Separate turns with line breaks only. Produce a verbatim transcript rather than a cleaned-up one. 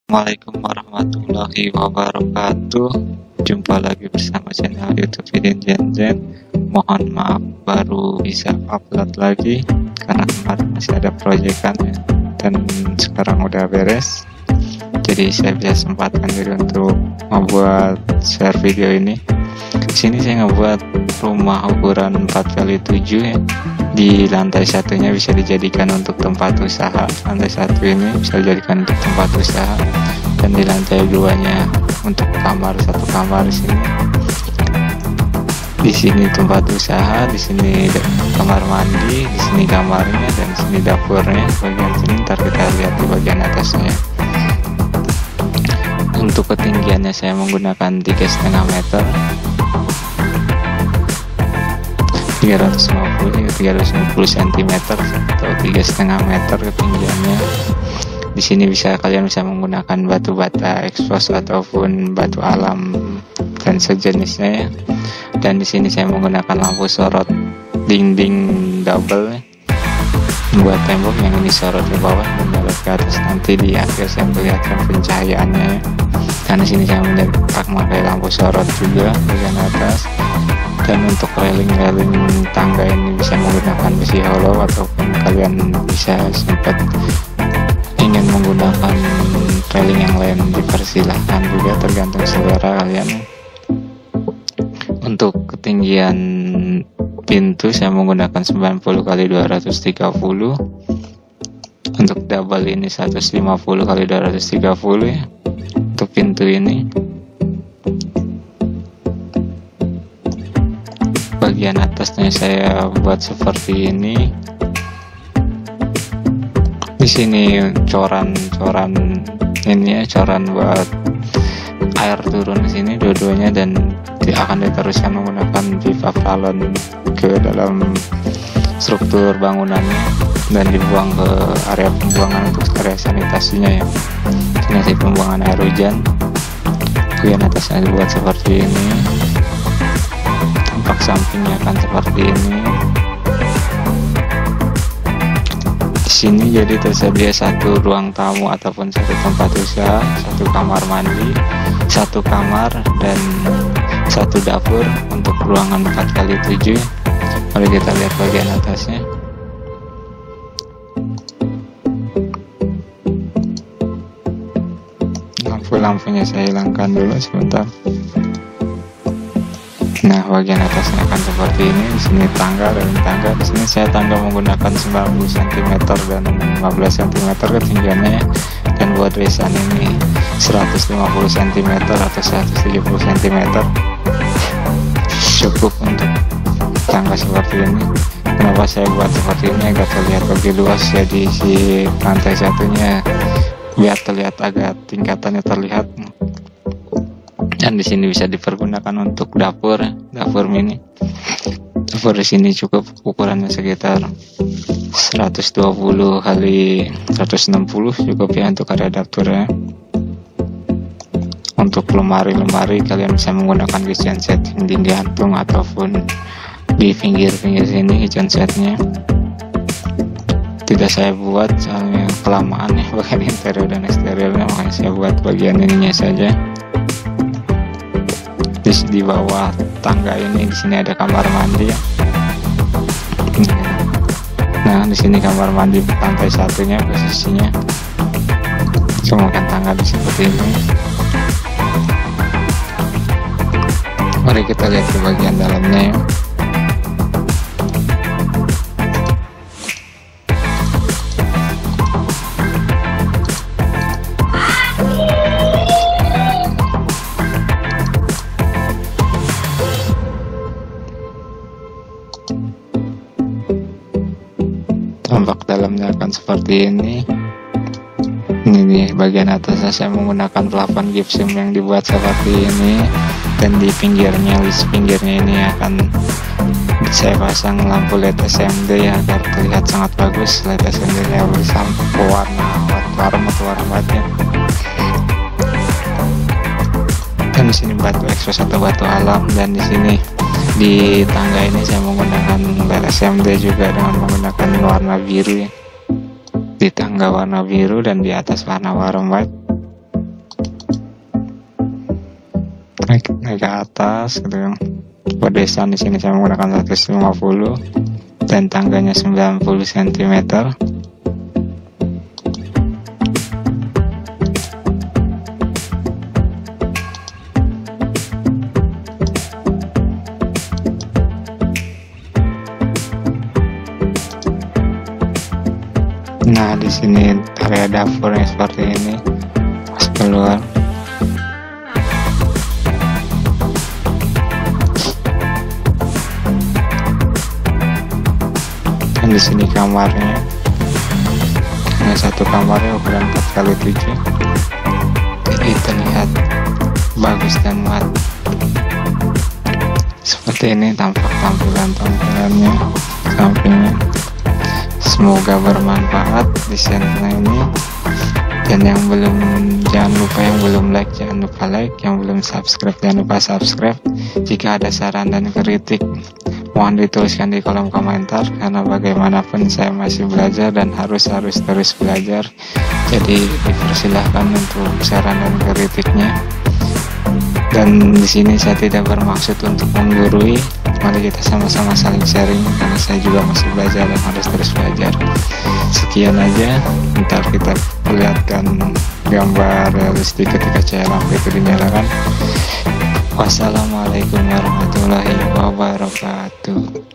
Assalamualaikum warahmatullahi wabarakatuh. Jumpa lagi bersama channel YouTube Vidin Zenzen. Mohon maaf baru bisa upload lagi karena kemarin masih ada proyekan ya, dan sekarang udah beres. Jadi saya bisa sempatkan diri untuk membuat share video ini. Di sini saya ngebuat rumah ukuran empat kali tujuh ya. Di lantai satunya bisa dijadikan untuk tempat usaha. Lantai satu ini bisa dijadikan untuk tempat usaha, dan di lantai duanya untuk kamar, satu kamar di sini. Di sini tempat usaha, di sini kamar mandi, di sini kamarnya, dan di sini dapurnya. Bagian sini ntar kita lihat di bagian atasnya. Untuk ketinggiannya saya menggunakan tiga setengah meter. tiga ratus lima puluh tiga ratus lima puluh sentimeter atau tiga setengah meter ketinggiannya. Di sini bisa kalian bisa menggunakan batu bata ekspos ataupun batu alam dan sejenisnya ya. Dan di sini saya menggunakan lampu sorot dinding double buat tembok, yang ini sorot ke bawah dan sorot ke atas. Nanti di akhir saya perlihatkan pencahayaannya ya. Dan di sini saya memakai lampu sorot juga bagian atas. Dan untuk railing-railing tangga ini bisa menggunakan besi hollow, ataupun kalian bisa sempat ingin menggunakan railing yang lain dipersilahkan juga, tergantung selera kalian. Untuk ketinggian pintu saya menggunakan sembilan puluh kali dua ratus tiga puluh. Untuk double ini seratus lima puluh kali dua ratus tiga puluh ya. Untuk pintu ini bagian atasnya saya buat seperti ini. Di sini coran-coran ini ya, coran buat air turun ke sini dua-duanya, dan akan diteruskan menggunakan pipa galon ke dalam struktur bangunannya dan dibuang ke area pembuangan untuk area sanitasinya ya. Ini sih pembuangan air hujan. Bagian atasnya dibuat seperti ini. Tampak sampingnya akan seperti ini. Di sini jadi tersedia satu ruang tamu ataupun satu tempat usaha, satu kamar mandi, satu kamar, dan satu dapur untuk ruangan empat kali tujuh. Mari kita lihat bagian atasnya. Lampu-lampunya saya hilangkan dulu sebentar. Nah, bagian atasnya akan seperti ini. Di sini tangga dan tangga. Di sini saya tangga menggunakan sembilan puluh sentimeter dan lima belas sentimeter ketinggiannya. Dan buat resan ini seratus lima puluh sentimeter atau seratus tujuh puluh sentimeter. Cukup untuk tangga seperti ini. Kenapa saya buat seperti ini? Agar terlihat lebih luas ya di si lantai satunya, biar terlihat agak tingkatannya terlihat. Dan di sini bisa dipergunakan untuk dapur, dapur mini. Dapur di sini cukup ukurannya sekitar seratus dua puluh kali seratus enam puluh, cukup ya untuk area dapurnya. Untuk lemari-lemari kalian bisa menggunakan kitchen set di gantung ataupun di pinggir-pinggir sini kitchen setnya. Tidak saya buat soalnya kelamaan ya bagian interior dan eksteriornya, makanya saya buat bagian ininya saja. Di bawah tangga ini di sini ada kamar mandi ya. Nah, di sini kamar mandi lantai satunya posisinya. Kemudian tangga di seperti ini. Mari kita lihat ke bagian dalamnya ya. Tampak dalamnya akan seperti ini. Ini nih bagian atasnya saya menggunakan plafon gypsum yang dibuat seperti ini, dan di pinggirnya, list pinggirnya ini akan saya pasang lampu L E D S M D ya, agar terlihat sangat bagus. L E D S M D nya bersama warna warna atau warna batnya. Dan di sini batu ekspos atau batu alam, dan di sini di tangga ini saya menggunakan L E D S M D juga dengan menggunakan warna biru ya. Di tangga warna biru dan di atas warna warm white. naik, naik ke atas gitu ya. Pedesan di sini saya menggunakan seratus lima puluh dan tangganya sembilan puluh sentimeter. Nah, di sini area dapurnya seperti ini, pas keluar. Dan di sini kamarnya, hanya satu kamarnya ukuran empat kali tujuh, jadi terlihat bagus dan mat. Seperti ini tampak tampilan tampilannya sampingnya. Semoga bermanfaat desainnya ini. Dan yang belum, jangan lupa yang belum like jangan lupa like, yang belum subscribe jangan lupa subscribe. Jika ada saran dan kritik mohon dituliskan di kolom komentar, karena bagaimanapun saya masih belajar dan harus harus terus belajar. Jadi dipersilahkan untuk saran dan kritiknya. Dan di sini saya tidak bermaksud untuk menggurui. Mari kita sama-sama saling sharing, karena saya juga masih belajar dan harus terus belajar. Sekian aja, ntar kita perlihatkan gambar realistik ketika cahaya lampu itu dinyalakan. Wassalamualaikum warahmatullahi wabarakatuh.